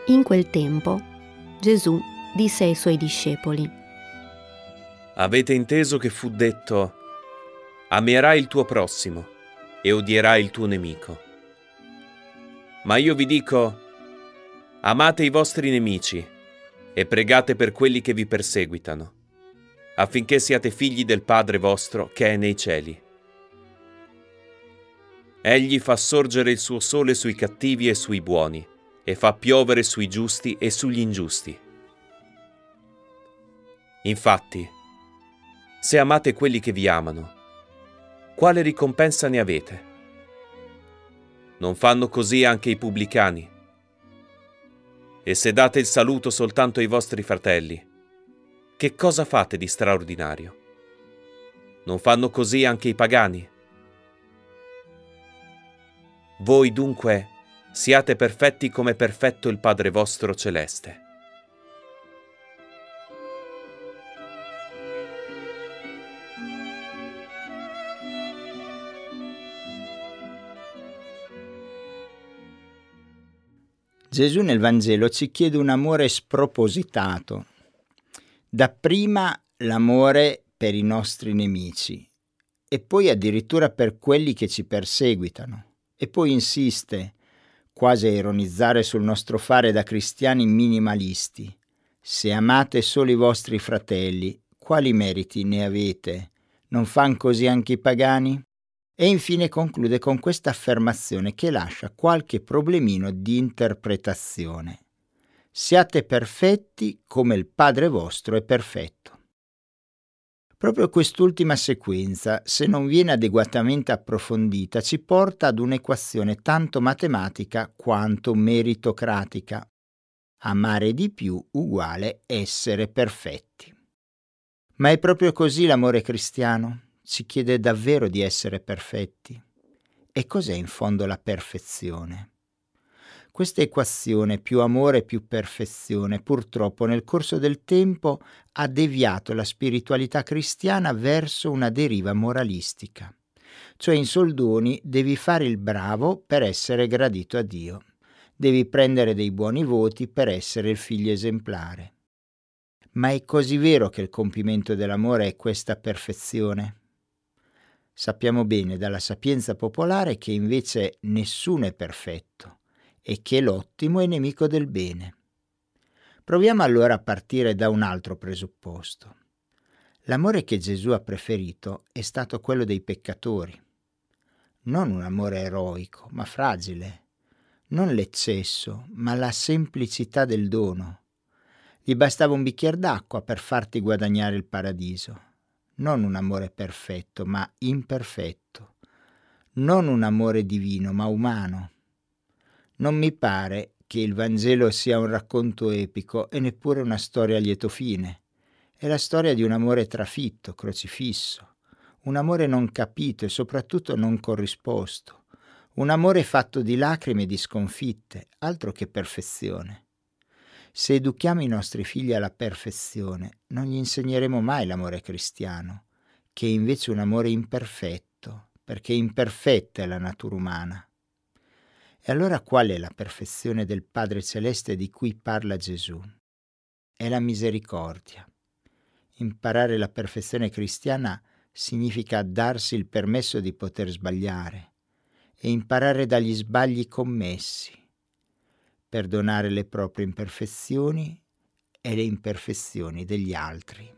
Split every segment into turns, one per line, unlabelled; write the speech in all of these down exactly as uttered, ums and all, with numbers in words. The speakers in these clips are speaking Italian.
In quel tempo Gesù disse ai suoi discepoli:
Avete inteso che fu detto: amerai il tuo prossimo e odierai il tuo nemico. Ma io vi dico: amate i vostri nemici e pregate per quelli che vi perseguitano, affinché siate figli del Padre vostro che è nei cieli. Egli fa sorgere il suo sole sui cattivi e sui buoni, e fa piovere sui giusti e sugli ingiusti. Infatti, se amate quelli che vi amano, quale ricompensa ne avete? Non fanno così anche i pubblicani? E se date il saluto soltanto ai vostri fratelli, che cosa fate di straordinario? Non fanno così anche i pagani? Voi dunque siate perfetti come è perfetto il Padre vostro celeste.
Gesù nel Vangelo ci chiede un amore spropositato. Dapprima l'amore per i nostri nemici e poi addirittura per quelli che ci perseguitano. E poi insiste, quasi a ironizzare sul nostro fare da cristiani minimalisti: se amate solo i vostri fratelli, quali meriti ne avete? Non fan così anche i pagani? E infine conclude con questa affermazione che lascia qualche problemino di interpretazione: siate perfetti come il Padre vostro è perfetto. Proprio quest'ultima sequenza, se non viene adeguatamente approfondita, ci porta ad un'equazione tanto matematica quanto meritocratica. Amare di più uguale essere perfetti. Ma è proprio così l'amore cristiano? Ci chiede davvero di essere perfetti? E cos'è in fondo la perfezione? Questa equazione, più amore più perfezione, purtroppo nel corso del tempo ha deviato la spiritualità cristiana verso una deriva moralistica. Cioè, in soldoni, devi fare il bravo per essere gradito a Dio. Devi prendere dei buoni voti per essere il figlio esemplare. Ma è così vero che il compimento dell'amore è questa perfezione? Sappiamo bene dalla sapienza popolare che invece nessuno è perfetto e che l'ottimo è nemico del bene. Proviamo allora a partire da un altro presupposto. L'amore che Gesù ha preferito è stato quello dei peccatori. Non un amore eroico, ma fragile. Non l'eccesso, ma la semplicità del dono. Gli bastava un bicchiere d'acqua per farti guadagnare il paradiso. Non un amore perfetto, ma imperfetto. Non un amore divino, ma umano. Non mi pare che il Vangelo sia un racconto epico e neppure una storia a lieto fine. È la storia di un amore trafitto, crocifisso, un amore non capito e soprattutto non corrisposto, un amore fatto di lacrime e di sconfitte, altro che perfezione. Se educhiamo i nostri figli alla perfezione, non gli insegneremo mai l'amore cristiano, che è invece un amore imperfetto, perché imperfetta è la natura umana. E allora qual è la perfezione del Padre Celeste di cui parla Gesù? È la misericordia. Imparare la perfezione cristiana significa darsi il permesso di poter sbagliare e imparare dagli sbagli commessi, perdonare le proprie imperfezioni e le imperfezioni degli altri.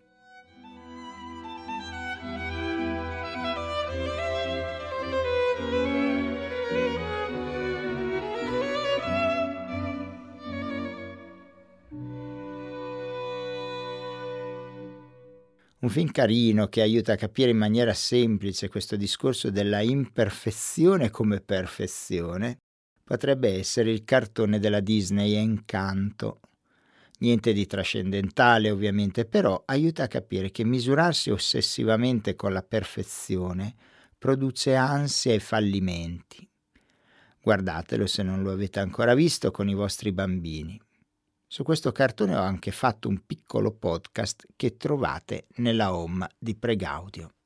Un film carino che aiuta a capire in maniera semplice questo discorso della imperfezione come perfezione potrebbe essere il cartone della Disney Encanto. Niente di trascendentale ovviamente, però aiuta a capire che misurarsi ossessivamente con la perfezione produce ansia e fallimenti. Guardatelo se non lo avete ancora visto con i vostri bambini. Su questo cartone ho anche fatto un piccolo podcast che trovate nella home di Pregaudio.